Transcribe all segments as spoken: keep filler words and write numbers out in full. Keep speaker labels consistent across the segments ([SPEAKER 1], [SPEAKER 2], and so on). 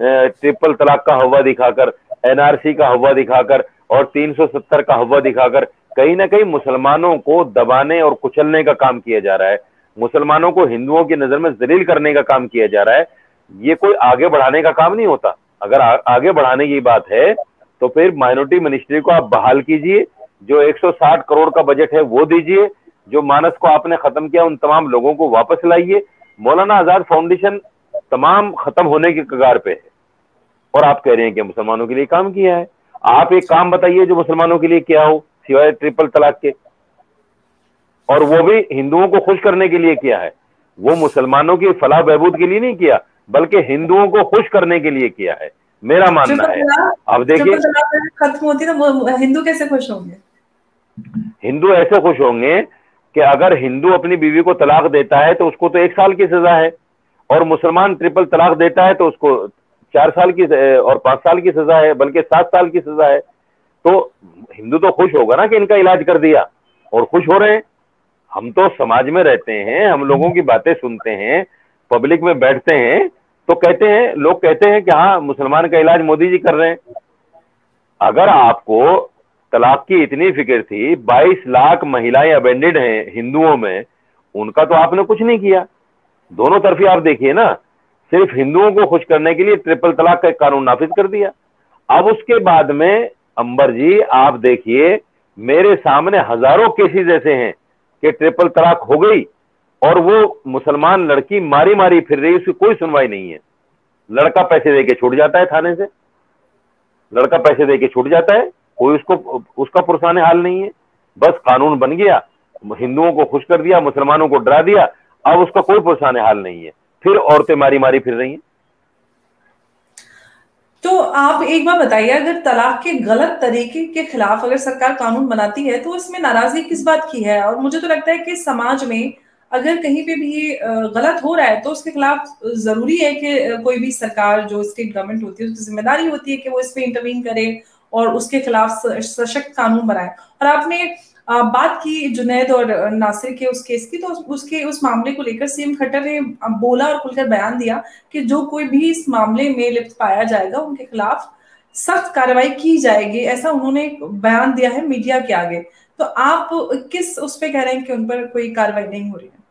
[SPEAKER 1] Triple तलाक का हवा दिखाकर, एनआरसी का हवा दिखाकर और तीन सौ सत्तर का हवा दिखाकर कहीं ना कहीं मुसलमानों को दबाने और कुचलने का काम किया जा रहा है, मुसलमानों को हिंदुओं की नजर में जलील करने का काम किया जा रहा है। ये कोई आगे बढ़ाने का काम नहीं होता। अगर आ, आगे बढ़ाने की बात है तो फिर माइनॉरिटी मिनिस्ट्री को आप बहाल कीजिए, जो एक सौ साठ करोड़ का बजट है वो दीजिए, जो मानस को आपने खत्म किया उन तमाम लोगों को वापस लाइए। मौलाना आजाद फाउंडेशन तमाम खत्म होने की कगार पे है और आप कह रहे हैं कि मुसलमानों के लिए काम किया है। आप एक काम बताइए जो मुसलमानों के लिए किया हो सिवाय ट्रिपल तलाक के, और वो भी हिंदुओं को खुश करने के लिए किया है। वो मुसलमानों की फलाह बहबूद के लिए नहीं किया, बल्कि हिंदुओं को खुश करने के लिए किया है, मेरा मानना है। अब देखिए,
[SPEAKER 2] खत्म होती तो हिंदू कैसे खुश होंगे?
[SPEAKER 1] हिंदू ऐसे खुश होंगे कि अगर हिंदू अपनी बीवी को तलाक देता है तो उसको तो एक साल की सजा है, और मुसलमान ट्रिपल तलाक देता है तो उसको चार साल की और पांच साल की सजा है, बल्कि सात साल की सजा है। तो हिंदू तो खुश होगा ना कि इनका इलाज कर दिया, और खुश हो रहे हैं। हम तो समाज में रहते हैं, हम लोगों की बातें सुनते हैं, पब्लिक में बैठते हैं, तो कहते हैं, लोग कहते हैं कि हाँ मुसलमान का इलाज मोदी जी कर रहे हैं। अगर आपको तलाक की इतनी फिक्र थी, बाईस लाख महिलाएं अबेंडेड हैं हिंदुओं में, उनका तो आपने कुछ नहीं किया। दोनों तरफी आप देखिए ना, सिर्फ हिंदुओं को खुश करने के लिए ट्रिपल तलाक का एक कानून नाफिज कर दिया। अब उसके बाद में अंबर जी आप देखिए, मेरे सामने हजारों केसेस ऐसे हैं कि ट्रिपल तलाक हो गई और वो मुसलमान लड़की मारी मारी फिर रही, उसकी कोई सुनवाई नहीं है। लड़का पैसे देके छूट जाता है थाने से, लड़का पैसे देके छूट जाता है, कोई उसको उसका पुरसाने हाल नहीं है। बस कानून बन गया, हिंदुओं को खुश कर दिया, मुसलमानों को डरा दिया, अब उसका कोई पुरसाने हाल नहीं है, फिर औरतें मारी मारी फिर रही हैं।
[SPEAKER 2] तो आप एक बार बताइए, अगर तलाक के गलत तरीके के खिलाफ अगर सरकार कानून बनाती है तो इसमें नाराजगी किस बात की है? और मुझे तो लगता है कि समाज में अगर कहीं पे भी ये गलत हो रहा है तो उसके खिलाफ जरूरी है कि कोई भी सरकार, जो स्टेट गवर्नमेंट होती है, उसकी जिम्मेदारी होती है कि वो इस पे इंटरवीन करे और उसके खिलाफ सशक्त कानून बनाए। और आपने बात की जुनैद और नासिर के उस केस की, तो उसके उस मामले को लेकर सीएम खट्टर ने बोला और खुलकर बयान दिया कि जो कोई भी इस मामले में लिप्त पाया जाएगा उनके खिलाफ सख्त कार्रवाई की जाएगी, ऐसा उन्होंने बयान दिया है मीडिया के आगे। तो आप किस उस पे कह रहे हैं कि उन पर कोई कार्रवाई नहीं हो रही है?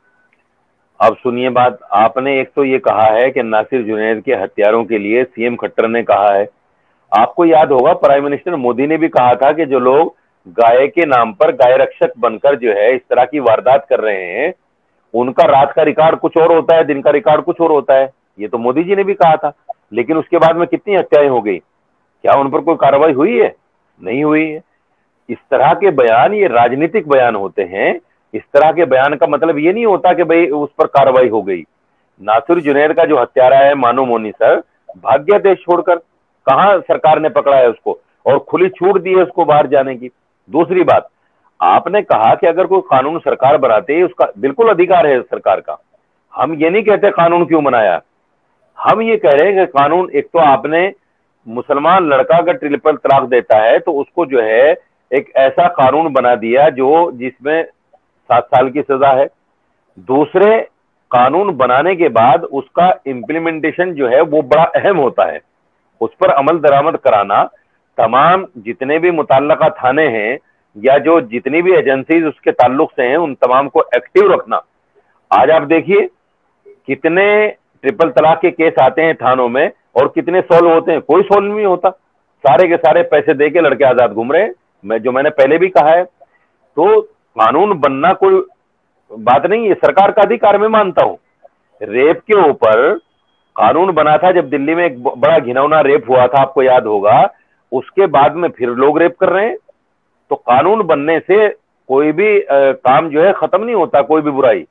[SPEAKER 1] अब सुनिए बात, आपने एक तो ये कहा है कि नासिर जुनैद के हत्यारों के लिए सीएम खट्टर ने कहा है। आपको याद होगा प्राइम मिनिस्टर मोदी ने भी कहा था कि जो लोग गाय के नाम पर गाय रक्षक बनकर जो है इस तरह की वारदात कर रहे हैं, उनका रात का रिकॉर्ड कुछ और होता है, दिन का रिकॉर्ड कुछ और होता है। ये तो मोदी जी ने भी कहा था। लेकिन उसके बाद में कितनी हत्याएं हो गई, क्या उन पर कोई कार्रवाई हुई है? नहीं हुई है। इस तरह के बयान ये राजनीतिक बयान होते हैं। इस तरह के बयान का मतलब ये नहीं होता कि भाई उस पर कार्रवाई हो गई। नासिर जुनैद का जो हत्यारा है मानो मोनी सर, भाग गया देश छोड़कर, कहां सरकार ने पकड़ा है उसको और खुली छूट दी है उसको बाहर जाने की। दूसरी बात, आपने कहा कि अगर कोई कानून सरकार बनाते है, उसका बिल्कुल अधिकार है सरकार का। हम ये नहीं कहते कानून क्यों बनाया, हम ये कह रहे हैं कि कानून, एक तो आपने मुसलमान लड़का अगर ट्रिपल तलाक देता है तो उसको जो है एक ऐसा कानून बना दिया जो जिसमें सात साल की सजा है। दूसरे, कानून बनाने के बाद उसका इम्प्लीमेंटेशन जो है वो बड़ा अहम होता है, उस पर अमल दरामद कराना। तमाम जितने भी मुताल्लका थाने हैं या जो जितनी भी एजेंसीज उसके ताल्लुक से हैं, उन तमाम को एक्टिव रखना। आज आप देखिए कितने ट्रिपल तलाक के केस आते हैं थानों में और कितने सॉल्व होते हैं, कोई सॉल्व नहीं होता। सारे के सारे पैसे दे के लड़के आजाद घूम रहे हैं। मैं जो मैंने पहले भी कहा है, तो कानून बनना कोई बात नहीं है, सरकार का अधिकार मैं मानता हूं। रेप के ऊपर कानून बना था जब दिल्ली में एक बड़ा घिनौना रेप हुआ था, आपको याद होगा। उसके बाद में फिर लोग रेप कर रहे हैं। तो कानून बनने से कोई भी आ, काम जो है खत्म नहीं होता। कोई भी बुराई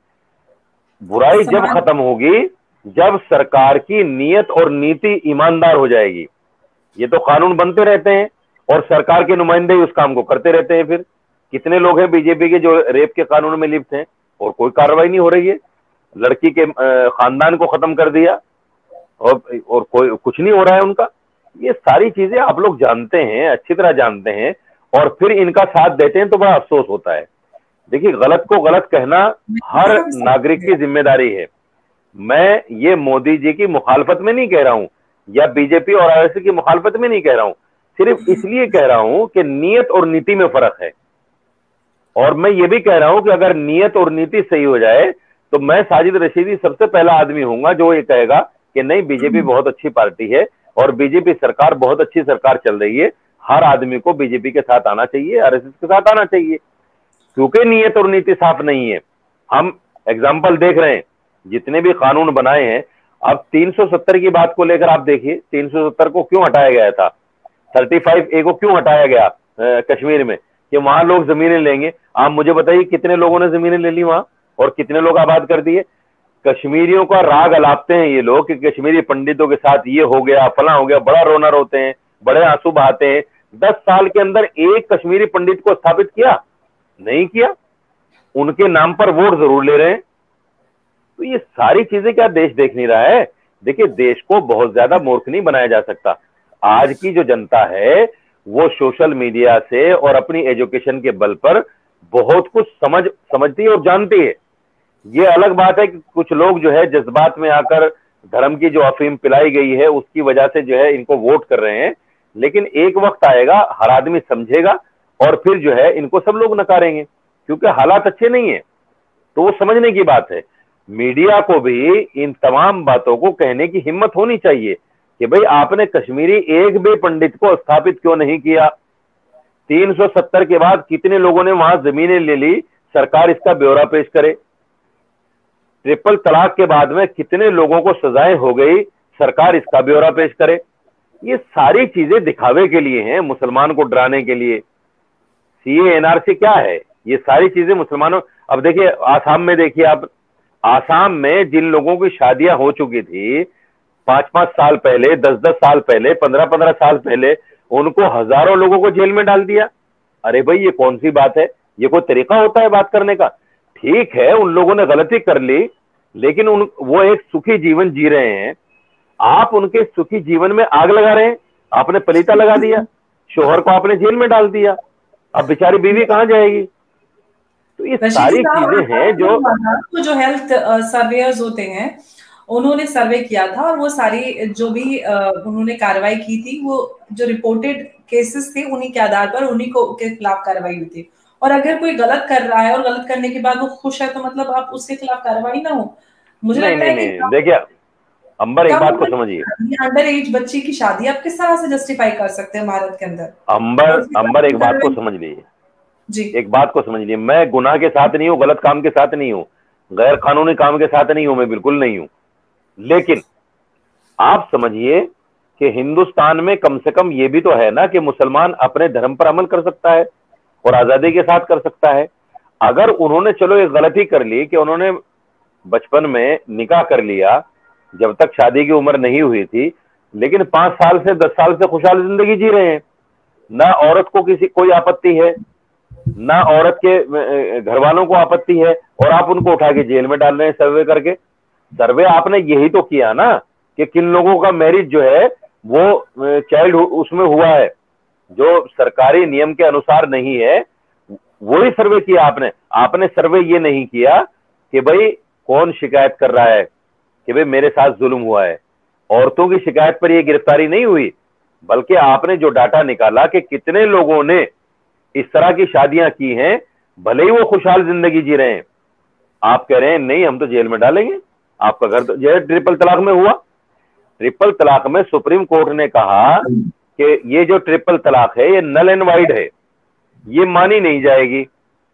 [SPEAKER 1] बुराई जब खत्म होगी जब सरकार की नीयत और नीति ईमानदार हो जाएगी। ये तो कानून बनते रहते हैं और सरकार के नुमाइंदे उस काम को करते रहते हैं। फिर कितने लोग हैं बीजेपी के जो रेप के कानून में लिप्त हैं और कोई कार्रवाई नहीं हो रही है। लड़की के खानदान को खत्म कर दिया और और कोई कुछ नहीं हो रहा है उनका। ये सारी चीजें आप लोग जानते हैं, अच्छी तरह जानते हैं, और फिर इनका साथ देते हैं तो बड़ा अफसोस होता है। देखिए, गलत को गलत कहना हर नागरिक की जिम्मेदारी है। मैं ये मोदी जी की मुखालफत में नहीं कह रहा हूं या बीजेपी और आरएसएस की मुखालफत में नहीं कह रहा हूं, सिर्फ इसलिए कह रहा हूं कि नीयत और नीति में फर्क है। और मैं ये भी कह रहा हूं कि अगर नीयत और नीति सही हो जाए तो मैं साजिद रशीदी सबसे पहला आदमी होऊंगा जो ये कहेगा कि नहीं, बीजेपी बहुत अच्छी पार्टी है और बीजेपी सरकार बहुत अच्छी सरकार चल रही है, हर आदमी को बीजेपी के साथ आना चाहिए, आरएसएस के साथ आना चाहिए, क्योंकि नीयत और नीति साफ नहीं है। हम एग्जाम्पल देख रहे हैं, जितने भी कानून बनाए हैं, अब तीन सौ सत्तर की बात को लेकर आप देखिए, तीन सौ सत्तर को क्यों हटाया गया था, पैंतीस ए को क्यों हटाया गया आ, कश्मीर में, कि वहां लोग जमीनें लेंगे। आप मुझे बताइए कितने लोगों ने जमीनें ले ली वहां और कितने लोग आबाद कर दिए। कश्मीरियों का राग अलापते हैं ये लोग कि कश्मीरी पंडितों के साथ ये हो गया, फला हो गया, बड़ा रोना रोते हैं, बड़े आंसू बहाते हैं। दस साल के अंदर एक कश्मीरी पंडित को स्थापित किया नहीं किया, उनके नाम पर वोट जरूर ले रहे हैं। तो ये सारी चीजें क्या देश देख नहीं रहा है? देखिए, देश को बहुत ज्यादा मूर्ख नहीं बनाया जा सकता। आज की जो जनता है वो सोशल मीडिया से और अपनी एजुकेशन के बल पर बहुत कुछ समझ समझती है और जानती है। ये अलग बात है कि कुछ लोग जो है जज्बात में आकर धर्म की जो अफीम पिलाई गई है उसकी वजह से जो है इनको वोट कर रहे हैं, लेकिन एक वक्त आएगा हर आदमी समझेगा और फिर जो है इनको सब लोग नकारेंगे, क्योंकि हालात अच्छे नहीं है। तो वो समझने की बात है। मीडिया को भी इन तमाम बातों को कहने की हिम्मत होनी चाहिए कि भाई आपने कश्मीरी एक भी पंडित को स्थापित क्यों नहीं किया। तीन सौ सत्तर के बाद कितने लोगों ने वहां जमीनें ले ली, सरकार इसका ब्यौरा पेश करे। ट्रिपल तलाक के बाद में कितने लोगों को सजाएं हो गई, सरकार इसका ब्यौरा पेश करे। ये सारी चीजें दिखावे के लिए हैं, मुसलमान को डराने के लिए। सीए एनआरसी क्या है, ये सारी चीजें मुसलमानों। अब देखिए आसाम में, देखिए आप, आसाम में जिन लोगों की शादियां हो चुकी थी पांच पांच साल पहले, दस दस साल पहले, पंद्रह पंद्रह साल पहले, उनको हजारों लोगों को जेल में डाल दिया। अरे भाई ये कौन सी बात है? ये कोई तरीका होता है बात करने का? ठीक है, उन लोगों ने गलती कर ली, लेकिन उन वो एक सुखी जीवन जी रहे हैं। आप उनके सुखी जीवन में आग लगा रहे हैं। आपने पलीता लगा दिया, शोहर को आपने जेल में डाल दिया, अब बेचारी बीवी कहां जाएगी? तो ये सारी चीजें हैं जो
[SPEAKER 2] तो जो हेल्थ सर्वेयर्स होते हैं उन्होंने सर्वे किया था और वो सारी जो भी उन्होंने कार्रवाई की थी, वो जो रिपोर्टेड केसेस थे उन्हीं के आधार पर उन्हीं को के खिलाफ कार्रवाई हुई थी। और अगर कोई गलत कर रहा है और गलत करने के बाद वो खुश है तो मतलब आप उसके खिलाफ कार्रवाई ना हो। मुझे
[SPEAKER 1] नहीं,
[SPEAKER 2] लगता
[SPEAKER 1] नहीं,
[SPEAKER 2] है कि
[SPEAKER 1] देखिए अंबर एक बात को समझिए,
[SPEAKER 2] अंडर एज बच्ची की शादी आप किस तरह से जस्टिफाई कर सकते हैं भारत के अंदर?
[SPEAKER 1] अंबर अंबर एक बात को समझ लीजिए जी, एक बात को समझ लीजिए, मैं गुनाह के साथ नहीं हूँ, गलत काम के साथ नहीं हूँ, गैर कानूनी काम के साथ नहीं हूँ, मैं बिल्कुल नहीं हूँ। लेकिन आप समझिए कि हिंदुस्तान में कम से कम ये भी तो है ना कि मुसलमान अपने धर्म पर अमल कर सकता है और आजादी के साथ कर सकता है। अगर उन्होंने चलो एक गलती कर ली कि उन्होंने बचपन में निकाह कर लिया जब तक शादी की उम्र नहीं हुई थी, लेकिन पांच साल से दस साल से खुशहाल जिंदगी जी रहे हैं, ना औरत को किसी कोई आपत्ति है, ना औरत के घर वालों को आपत्ति है, और आप उनको उठा के जेल में डाल रहे हैं सर्वे करके। सर्वे आपने यही तो किया ना कि किन लोगों का मैरिज जो है वो चाइल्ड उसमें हुआ है जो सरकारी नियम के अनुसार नहीं है, वही सर्वे किया आपने। आपने सर्वे ये नहीं किया कि भाई कौन शिकायत कर रहा है कि भाई मेरे साथ जुल्म हुआ है। औरतों की शिकायत पर ये गिरफ्तारी नहीं हुई, बल्कि आपने जो डाटा निकाला कि कितने लोगों ने इस तरह की शादियां की हैं, भले ही वो खुशहाल जिंदगी जी रहे हैं, आप कह रहे हैं नहीं हम तो जेल में डालेंगे। आपका घर तो जैसे ट्रिपल तलाक में हुआ, ट्रिपल तलाक में सुप्रीम कोर्ट ने कहा कि ये जो ट्रिपल तलाक है ये नल एंड वाइड है, ये मानी नहीं जाएगी।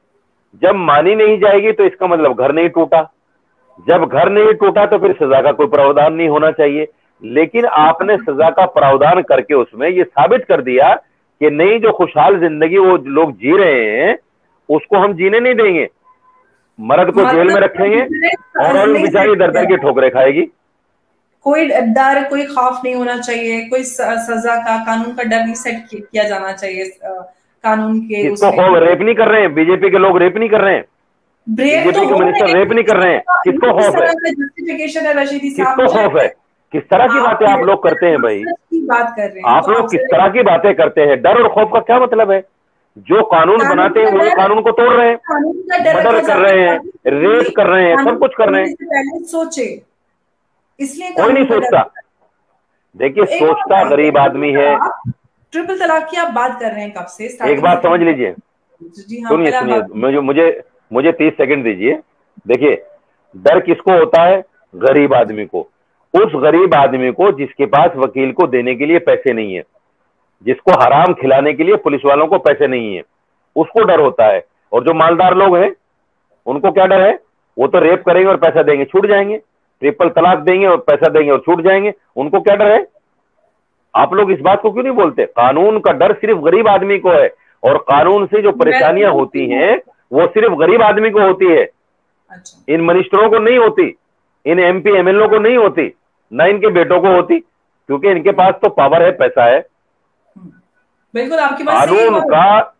[SPEAKER 1] जब मानी नहीं जाएगी तो इसका मतलब घर नहीं टूटा, जब घर नहीं टूटा तो फिर सजा का कोई प्रावधान नहीं होना चाहिए। लेकिन आपने सजा का प्रावधान करके उसमें ये साबित कर दिया कि नहीं, जो खुशहाल जिंदगी वो लोग जी रहे हैं उसको हम जीने नहीं देंगे, मर्द को जेल में रखेंगे और औरत बेचारी दर दर की ठोकरें खाएगी।
[SPEAKER 2] कोई डर, कोई खौफ नहीं होना चाहिए, कोई सजा का, कानून का डर नहीं सेट किया जाना चाहिए कानून के।
[SPEAKER 1] किसको खौफ? रेप नहीं कर रहे हैं बीजेपी के लोग, रेप नहीं कर रहे हैं, बीजेपी के मिनिस्टर रेप नहीं कर रहे हैं। किसको खौफ है?
[SPEAKER 2] जस्टिफिकेशन है रशीदी साहब,
[SPEAKER 1] किसको खौफ है? किस तरह की बातें आप लोग करते हैं भाई?
[SPEAKER 2] बात कर रहे हैं
[SPEAKER 1] आप लोग किस तरह की बातें करते हैं? डर और खौफ का क्या मतलब है? जो कानून बनाते हैं वो कानून को तोड़ रहे हैं, मर्डर कर रहे हैं, रेप कर रहे हैं, सब कुछ कर रहे हैं।
[SPEAKER 2] सोचे, इसलिए
[SPEAKER 1] कोई नहीं सोचता। देखिए सोचता गरीब आदमी है।
[SPEAKER 2] ट्रिपल तलाक की आप बात कर रहे हैं कब से?
[SPEAKER 1] एक बात समझ लीजिए, सुनिए सुनिए, मुझे मुझे मुझे तीस सेकंड दीजिए। देखिए डर किसको होता है? गरीब आदमी को। उस गरीब आदमी को जिसके पास वकील को देने के लिए पैसे नहीं है, जिसको हराम खिलाने के लिए पुलिस वालों को पैसे नहीं है, उसको डर होता है। और जो मालदार लोग हैं उनको क्या डर है? वो तो रेप करेंगे और पैसा देंगे, छूट जाएंगे। ट्रिपल तलाक देंगे और पैसा देंगे और छूट जाएंगे। उनको क्या डर है? आप लोग इस बात को क्यों नहीं बोलते? कानून का डर सिर्फ गरीब आदमी को है, और कानून से जो परेशानियां होती हैं वो सिर्फ गरीब आदमी को होती है। अच्छा। इन मिनिस्टरों को नहीं होती, इन एमपी एमएलओ को नहीं होती, ना इनके बेटों को होती, क्योंकि इनके पास तो पावर है, पैसा है।
[SPEAKER 2] बिल्कुल आपकी बात सही है।
[SPEAKER 1] कानून का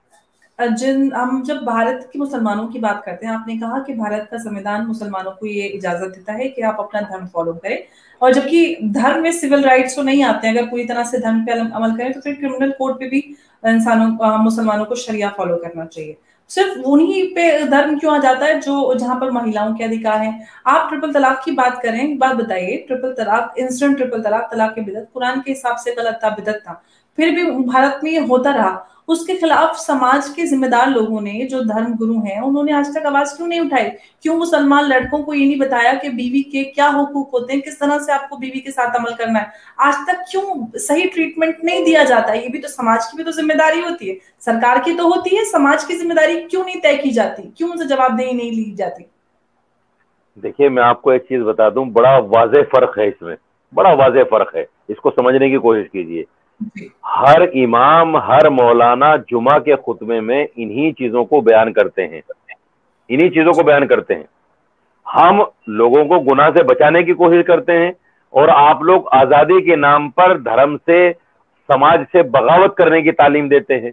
[SPEAKER 2] जिन हम जब भारत के मुसलमानों की बात करते हैं, आपने कहा कि भारत का संविधान मुसलमानों को ये इजाजत देता है कि आप अपना धर्म फॉलो करें, और जबकि धर्म में सिविल राइट्स तो नहीं आते हैं। अगर पूरी तरह से धर्म पे अमल करें तो फिर क्रिमिनल कोड पे भी इंसानों मुसलमानों को शरिया फॉलो करना चाहिए। सिर्फ उन्हीं पे धर्म क्यों आ जाता है जो जहां पर महिलाओं के अधिकार हैं? आप ट्रिपल तलाक की बात करें, एक बात बताइए, ट्रिपल तलाक, इंस्टेंट ट्रिपल तलाक, तलाक के बिदअत कुरान के हिसाब से गलत था, बिदअत था, फिर भी भारत में ये होता रहा। उसके खिलाफ समाज के जिम्मेदार लोगों ने, जो धर्म गुरु हैं, उन्होंने आज तक आवाज क्यों नहीं उठाई? क्यों मुसलमान लड़कों को ये नहीं बताया कि बीवी के क्या हुकूक होते हैं, किस तरह से आपको बीवी के साथ अमल करना है? आज तक क्यों सही ट्रीटमेंट नहीं दिया जाता? ये भी तो समाज की भी तो जिम्मेदारी होती है, सरकार की तो होती है, समाज की जिम्मेदारी क्यों नहीं तय की जाती? क्यों उनसे जवाबदेही नहीं ली जाती?
[SPEAKER 1] देखिए मैं आपको एक चीज बता दूं, बड़ा वाज़ेह फर्क है इसमें, बड़ा वाज़ेह फर्क है, इसको समझने की कोशिश कीजिए। हर इमाम, हर मौलाना जुमा के खुतबे में इन्हीं चीजों को बयान करते हैं, इन्हीं चीजों को बयान करते हैं। हम लोगों को गुनाह से बचाने की कोशिश करते हैं, और आप लोग आजादी के नाम पर धर्म से, समाज से बगावत करने की तालीम देते हैं।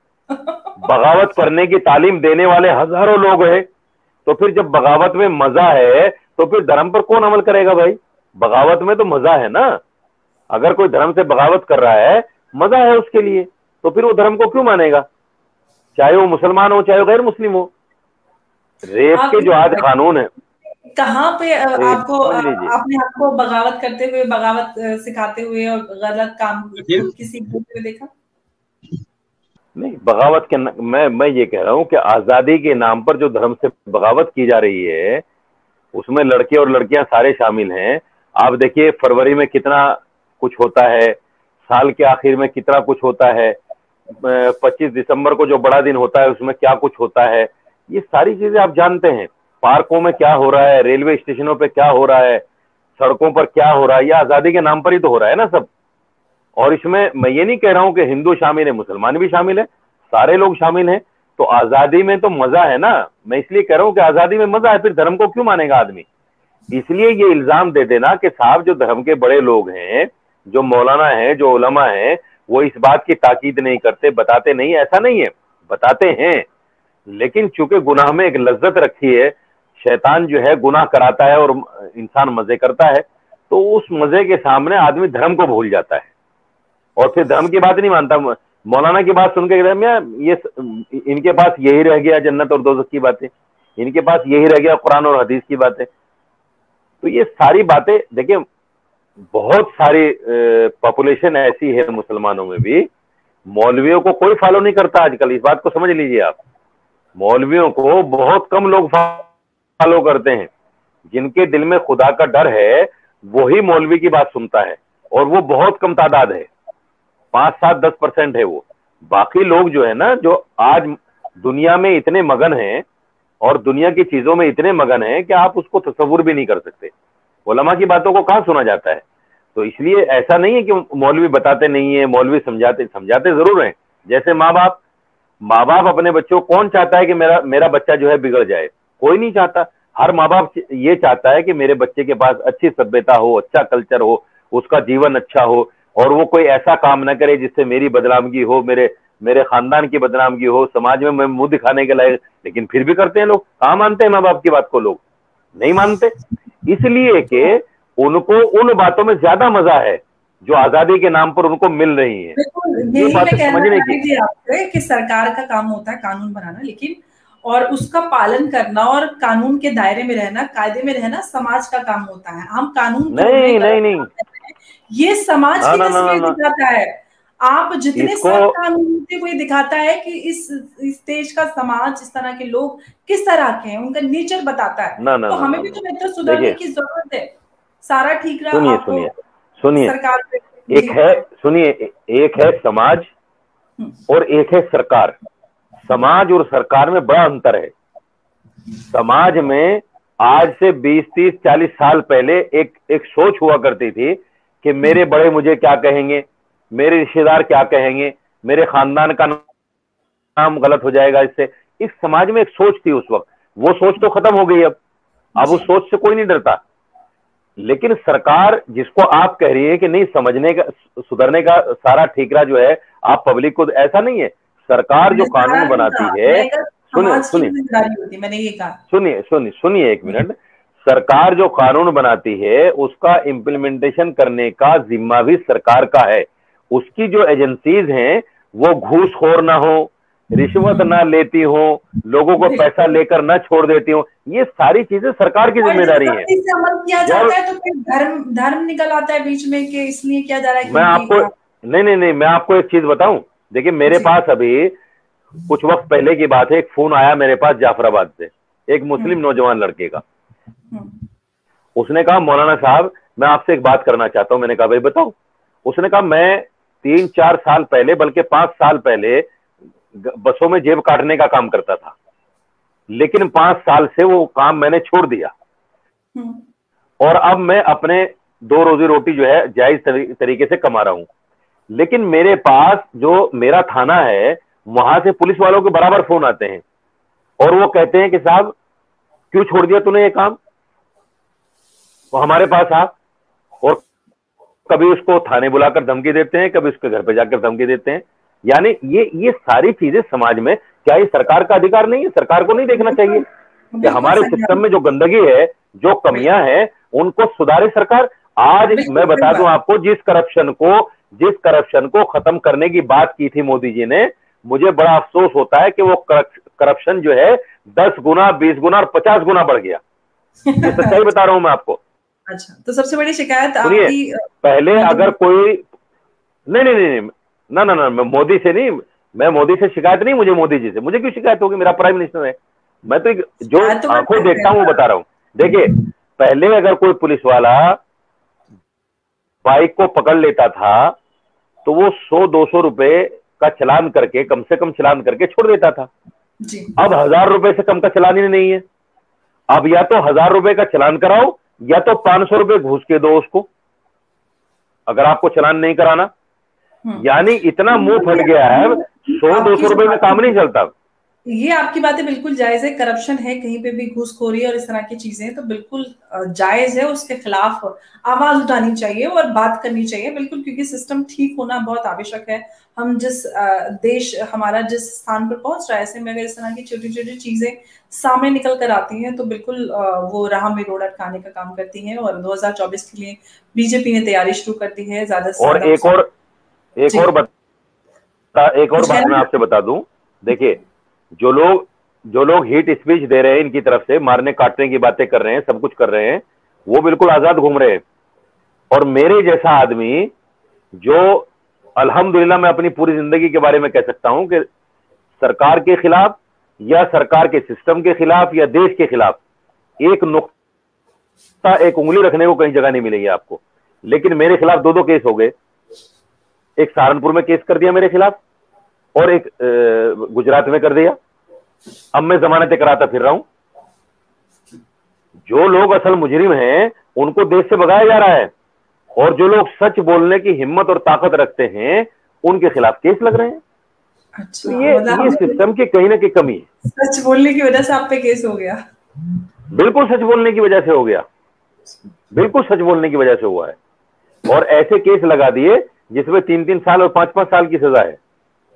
[SPEAKER 1] बगावत करने की तालीम देने वाले हजारों लोग हैं, तो फिर जब बगावत में मजा है तो फिर धर्म पर कौन अमल करेगा भाई? बगावत में तो मजा है ना। अगर कोई धर्म से बगावत कर रहा है, मजा है उसके लिए, तो फिर वो धर्म को क्यों मानेगा? चाहे वो मुसलमान हो चाहे वो गैर मुस्लिम हो। रेप के जो आज कानून है,
[SPEAKER 2] कहाँ पे आपको अपने आप को बगावत करते हुए, बगावत सिखाते हुए और गलत काम किसी को देखा?
[SPEAKER 1] नहीं, बगावत के न... मैं मैं ये कह रहा हूँ कि आजादी के नाम पर जो धर्म से बगावत की जा रही है, उसमें लड़के और लड़कियां सारे शामिल हैं। आप देखिए फरवरी में कितना कुछ होता है, साल के आखिर में कितना कुछ होता है, पच्चीस दिसंबर को जो बड़ा दिन होता है उसमें क्या कुछ होता है, ये सारी चीजें आप जानते हैं। पार्कों में क्या हो रहा है, रेलवे स्टेशनों पे क्या हो रहा है, सड़कों पर क्या हो रहा है, ये आजादी के नाम पर ही तो हो रहा है ना सब। और इसमें मैं ये नहीं कह रहा हूं कि हिंदू शामिल है, मुसलमान भी शामिल है, सारे लोग शामिल हैं। तो आजादी में तो मजा है ना। मैं इसलिए कह रहा हूं कि आजादी में मजा है, फिर धर्म को क्यों मानेगा आदमी? इसलिए ये इल्जाम दे देना कि साहब जो धर्म के बड़े लोग हैं, जो मौलाना हैं, जो उलमा हैं, वो इस बात की ताकीद नहीं करते, बताते नहीं, ऐसा नहीं है, बताते हैं। लेकिन चूंकि गुनाह में एक लज्जत रखी है, शैतान जो है गुनाह कराता है और इंसान मजे करता है, तो उस मजे के सामने आदमी धर्म को भूल जाता है और फिर धर्म की बात नहीं मानता। मौलाना की बात सुन के ये इनके पास यही रह गया जन्नत और दोज़ख की बातें, इनके पास यही रह गया कुरान और हदीस की बातें। तो ये सारी बातें देखिए, बहुत सारी पॉपुलेशन ऐसी है मुसलमानों में भी, मौलवियों को कोई फॉलो नहीं करता आजकल, इस बात को समझ लीजिए आप। मौलवियों को बहुत कम लोग फॉलो करते हैं। जिनके दिल में खुदा का डर है वही मौलवी की बात सुनता है, और वो बहुत कम तादाद है, पांच सात दस परसेंट है वो। बाकी लोग जो है ना, जो आज दुनिया में इतने मगन हैं और दुनिया की चीजों में इतने मगन हैं कि आप उसको तसव्वुर भी नहीं कर सकते। उलमा की बातों को कहाँ सुना जाता है? तो इसलिए ऐसा नहीं है कि मौलवी बताते नहीं है, मौलवी समझाते समझाते जरूर हैं। जैसे माँ बाप माँ बाप अपने बच्चों को, कौन चाहता है कि मेरा मेरा बच्चा जो है बिगड़ जाए? कोई नहीं चाहता। हर माँ बाप ये चाहता है कि मेरे बच्चे के पास अच्छी सभ्यता हो, अच्छा कल्चर हो, उसका जीवन अच्छा हो, और वो कोई ऐसा काम न करे जिससे मेरी बदनामगी हो, मेरे मेरे खानदान की बदनामगी हो, समाज में मैं मुंह दिखाने के लायक। लेकिन फिर भी करते हैं लोग। कहाँ मानते हैं माँ बाप की बात को? लोग नहीं मानते, इसलिए कि उनको उन बातों में ज्यादा मजा है जो आजादी के नाम पर उनको मिल रही है।
[SPEAKER 2] यही मैं कहना चाहती आपसे कि सरकार का काम होता है कानून बनाना, लेकिन और उसका पालन करना और कानून के दायरे में रहना, कायदे में रहना समाज का काम होता है। हम कानून
[SPEAKER 1] नहीं नहीं नहीं
[SPEAKER 2] ये समाज की तस्वीर दिखाता है। आप जितने सख्त कानून होते वो ये दिखाता है कि इस इस देश का समाज, इस तरह के लोग किस तरह के हैं, उनका नेचर बताता है।
[SPEAKER 1] ना, ना,
[SPEAKER 2] तो
[SPEAKER 1] ना,
[SPEAKER 2] हमें
[SPEAKER 1] ना,
[SPEAKER 2] भी
[SPEAKER 1] ना,
[SPEAKER 2] तो बेहतर सुधरने की जरूरत है। सारा ठीक रहा।
[SPEAKER 1] सुनिए सुनिए सुनिए
[SPEAKER 2] सरकार पे
[SPEAKER 1] एक है, सुनिए, एक है समाज और एक है सरकार। समाज और सरकार में बड़ा अंतर है। समाज में आज से बीस तीस चालीस साल पहले एक एक सोच हुआ करती थी कि मेरे बड़े मुझे क्या कहेंगे, मेरे रिश्तेदार क्या कहेंगे, मेरे खानदान का नाम गलत हो जाएगा इससे। इस समाज में एक सोच थी उस वक्त, वो सोच तो खत्म हो गई। अब अब उस सोच से कोई नहीं डरता। लेकिन सरकार जिसको आप कह रही है कि नहीं समझने का, सुधरने का सारा ठीकरा जो है आप पब्लिक को, ऐसा नहीं है। सरकार जो कानून बनाती है, सुनिए सुनिए
[SPEAKER 2] मैंने ये कहा,
[SPEAKER 1] सुनिए सुनिए सुनिए एक मिनट, सरकार जो कानून बनाती है उसका इम्प्लीमेंटेशन करने का जिम्मा भी सरकार का है। उसकी जो एजेंसीज हैं वो घूसखोर ना हो, रिश्वत ना लेती हो, लोगों को पैसा लेकर ना छोड़ देती हो, ये सारी चीजें सरकार की जिम्मेदारी है।
[SPEAKER 2] अमल किया जाता है तो फिर धर्म धर्म निकल आता है बीच में कि इसलिए किया जा रहा है।
[SPEAKER 1] मैं आपको नहीं नहीं नहीं मैं आपको एक चीज बताऊं। देखिए मेरे पास अभी कुछ वक्त पहले की बात है, एक फोन आया मेरे पास जाफराबाद से, एक मुस्लिम नौजवान लड़के का। उसने कहा मौलाना साहब मैं आपसे एक बात करना चाहता हूं। मैंने कहा भाई बताओ। उसने कहा मैं तीन चार साल पहले, बल्कि पांच साल पहले बसों में जेब काटने का काम करता था, लेकिन पांच साल से वो काम मैंने छोड़ दिया और अब मैं अपने दो रोजी रोटी जो है जायज तरीके से कमा रहा हूं। लेकिन मेरे पास जो मेरा थाना है वहां से पुलिस वालों के बराबर फोन आते हैं और वो कहते हैं कि साहब क्यों छोड़ दिया तूने ये काम, वो हमारे पास आ। और कभी उसको थाने बुलाकर धमकी देते हैं, कभी उसके घर पे जाकर धमकी देते हैं। यानी ये ये सारी चीजें समाज में, क्या ये सरकार का अधिकार नहीं है? सरकार को नहीं देखना चाहिए कि हमारे सिस्टम में जो गंदगी है, जो कमियां हैं, उनको सुधारे सरकार। आज मैं बता दूं आपको, जिस करप्शन को जिस करप्शन को खत्म करने की बात की थी मोदी जी ने, मुझे बड़ा अफसोस होता है कि वो करप्शन जो है दस गुना, बीस गुना और पचास गुना बढ़ गया। ये सच्चाई बता रहा हूं मैं आपको।
[SPEAKER 2] अच्छा, तो सबसे बड़ी शिकायत आपकी,
[SPEAKER 1] पहले अगर कोई नहीं नहीं नहीं ना ना ना मैं मोदी से नहीं, मैं मोदी से शिकायत नहीं, मुझे मोदी जी से, मुझे क्यों शिकायत होगी, मेरा प्राइम मिनिस्टर है। मैं तो जो आंखों देखता हूं वो बता रहा हूं। देखिए पहले अगर कोई पुलिस वाला बाइक को पकड़ लेता था तो वो सौ दो सौ रुपए का चलान करके, कम से कम चलान करके छोड़ देता था।
[SPEAKER 2] जी।
[SPEAKER 1] अब हजार रुपए से कम का चलान ही नहीं है। अब या तो हजार रुपए का चलान कराओ या तो पांच सौ रुपए घूस के दो उसको, अगर आपको चलान नहीं कराना। यानी इतना मुंह फट गया है, सौ दो सौ रुपए में काम नहीं चलता।
[SPEAKER 2] ये आपकी बातें बिल्कुल जायज है। करप्शन है, कहीं पे भी घूसखोरी और इस तरह की चीजें तो बिल्कुल जायज है, उसके खिलाफ आवाज उठानी चाहिए और बात करनी चाहिए बिल्कुल, क्योंकि सिस्टम ठीक होना बहुत आवश्यक है। हम जिस देश हमारा जिस स्थान पर पहुंच रहा है, ऐसे में अगर इस तरह की छोटी छोटी चीजें सामने निकल कर आती हैं तो बिल्कुल वो राह में रोड अटकाने का काम करती है। और दो हजार चौबीस के लिए बीजेपी ने तैयारी शुरू कर दी है। ज्यादा से
[SPEAKER 1] और एक और एक और बता एक और बात मैं आपसे बता दूं। देखिए जो लोग जो लोग हीट स्पीच दे रहे हैं, इनकी तरफ से मारने काटने की बातें कर रहे हैं, सब कुछ कर रहे हैं, वो बिल्कुल आजाद घूम रहे हैं। और मेरे जैसा आदमी जो अल्हम्दुलिल्लाह मैं अपनी पूरी जिंदगी के बारे में कह सकता हूं कि सरकार के खिलाफ या सरकार के सिस्टम के खिलाफ या देश के खिलाफ एक नुक्ता, एक उंगली रखने को कहीं जगह नहीं मिलेगी आपको। लेकिन मेरे खिलाफ दो दो केस हो गए। एक सहारनपुर में केस कर दिया मेरे खिलाफ और एक गुजरात में कर दिया। अब मैं जमानतें कराता फिर रहा हूं। जो लोग असल मुजरिम हैं उनको देश से भगाया जा रहा है और जो लोग सच बोलने की हिम्मत और ताकत रखते हैं उनके खिलाफ केस लग रहे हैं।
[SPEAKER 2] अच्छा,
[SPEAKER 1] तो ये ये सिस्टम की कहीं ना कहीं कमी है।
[SPEAKER 2] सच बोलने की वजह से आप पे केस हो गया?
[SPEAKER 1] बिल्कुल सच बोलने की वजह से हो गया, बिल्कुल सच बोलने की वजह से हुआ है। और ऐसे केस लगा दिए जिसमें तीन तीन साल और पांच पांच साल की सजा है।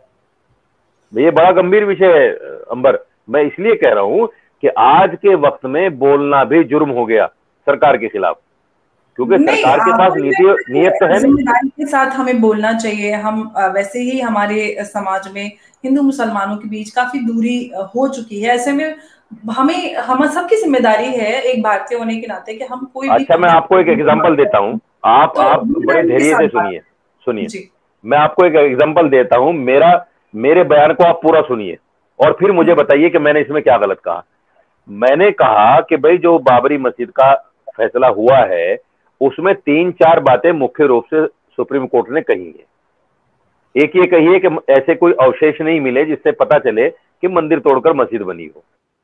[SPEAKER 1] ये बड़ा गंभीर विषय है अंबर। मैं इसलिए कह रहा हूं कि आज के वक्त में बोलना भी जुर्म हो गया सरकार के खिलाफ, क्योंकि सरकार के पास नीति नियत तो है नहीं।
[SPEAKER 2] जिम्मेदारी के साथ हमें बोलना चाहिए। हम वैसे ही हमारे समाज में हिंदू मुसलमानों के बीच काफी दूरी हो चुकी है। ऐसे में हमें हम सबकी जिम्मेदारी है एक भारतीय होने के नाते कि हम कोई भी।
[SPEAKER 1] अच्छा, मैं आपको एक एग्जांपल देता हूं, आप
[SPEAKER 2] तो
[SPEAKER 1] आप बड़े धैर्य से सुनिए सुनिए
[SPEAKER 2] जी।
[SPEAKER 1] मैं आपको एक एग्जांपल देता हूं, मेरा मेरे बयान को आप पूरा सुनिए और फिर मुझे बताइए कि मैंने इसमें क्या गलत कहा। मैंने कहा कि भाई जो बाबरी मस्जिद का फैसला हुआ है उसमें तीन चार बातें मुख्य रूप से सुप्रीम कोर्ट ने कही है। एक ये कही है कि ऐसे कोई अवशेष नहीं मिले जिससे पता चले कि मंदिर तोड़कर मस्जिद बनी हो।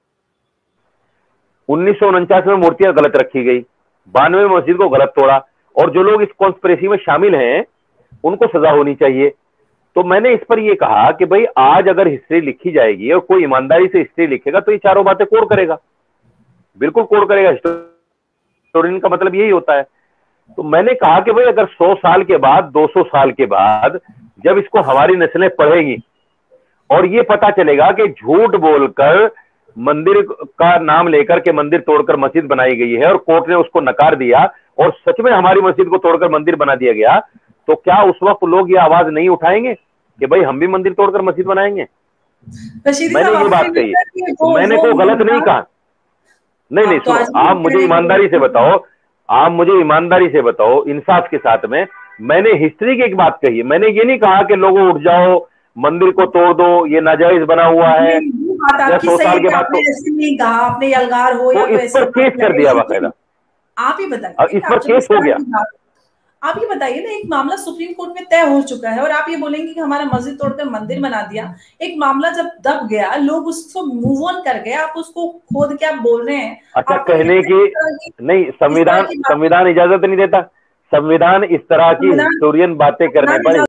[SPEAKER 1] उन्नीस सौ उनचास में मूर्तियां गलत रखी गई, बानवे में मस्जिद को गलत तोड़ा, और जो लोग इस कॉन्स्पिरेसी में शामिल हैं उनको सजा होनी चाहिए। तो मैंने इस पर यह कहा कि भाई आज अगर हिस्ट्री लिखी जाएगी और कोई ईमानदारी से हिस्ट्री लिखेगा तो ये चारों बातें कोड करेगा, बिल्कुल कोड करेगा। हिस्टोरियन का मतलब यही होता है। तो मैंने कहा कि भाई अगर सौ साल के बाद, दो सौ साल के बाद जब इसको हमारी नस्लें पढ़ेंगी और ये पता चलेगा कि झूठ बोलकर मंदिर का नाम लेकर के मंदिर तोड़कर मस्जिद बनाई गई है और कोर्ट ने उसको नकार दिया और सच में हमारी मस्जिद को तोड़कर मंदिर बना दिया गया, तो क्या उस वक्त लोग ये आवाज नहीं उठाएंगे कि भाई हम भी मंदिर तोड़कर मस्जिद बनाएंगे? मैंने ये बात कही है, तो मैंने कोई गलत नहीं कहा। नहीं नहीं सुनो, आप मुझे ईमानदारी से बताओ, आप मुझे ईमानदारी से बताओ, इंसाफ के साथ में, मैंने हिस्ट्री की एक बात कही है। मैंने ये नहीं कहा कि लोगों उठ जाओ मंदिर को तोड़ दो, ये नाजायज बना हुआ है या सौ साल के बाद। तो
[SPEAKER 2] नहीं कहा आपने अलगार हो या
[SPEAKER 1] तो इस पर केस कर दिया बाकायदा,
[SPEAKER 2] आप ही बताइए,
[SPEAKER 1] इस पर केस हो गया।
[SPEAKER 2] आप ये बताइए ना, एक मामला सुप्रीम कोर्ट में तय हो चुका है और आप ये बोलेंगे कि हमारा मस्जिद तोड़कर मंदिर बना दिया। एक मामला जब दब गया, लोग उसको मूव ऑन कर गए, आप उसको खोद के आप बोल रहे हैं।
[SPEAKER 1] अच्छा, कहने की नहीं, संविधान संविधान इजाजत नहीं देता। संविधान इस तरह की हिस्टोरियन बातें करने पर